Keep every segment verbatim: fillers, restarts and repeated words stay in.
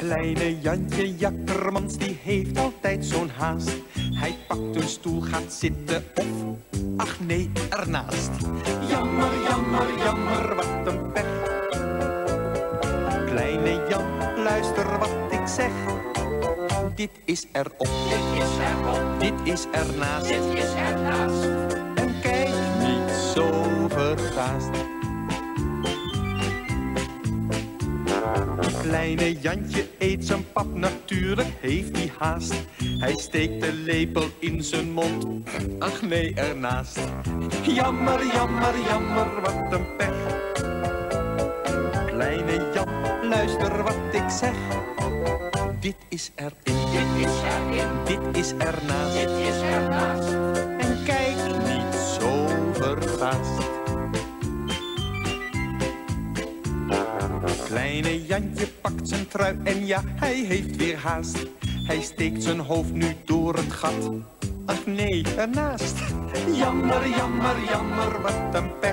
Kleine Jantje Jakkermans, die heeft altijd zo'n haast. Hij pakt een stoel, gaat zitten of, ach nee, ernaast. Jammer, jammer, jammer, wat een pech. Kleine Jan, luister wat ik zeg. Dit is erop, Dit is erop, dit is ernaast. dit is ernaast. En kijk niet zo verbaasd. Kleine Jantje eet zijn pap, natuurlijk heeft hij haast. Hij steekt de lepel in zijn mond, ach nee, ernaast. Jammer, jammer, jammer, wat een pech. Kleine Jan, luister wat ik zeg. Dit is erin, Dit is erin, dit is ernaast. dit is ernaast. En kijk niet zo verbaasd. Kleine Jantje pakt zijn trui en ja, hij heeft weer haast. Hij steekt zijn hoofd nu door het gat. Ach nee, ernaast. Jammer, jammer, jammer, wat een pech.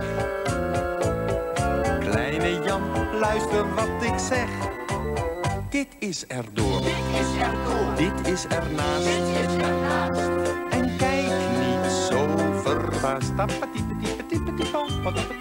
Kleine Jan, luister wat ik zeg. Dit is erdoor, Dit is erdoor, dit is ernaast. dit is ernaast. En kijk niet zo verbaasd. Tappatiepetiepetiepetiepom,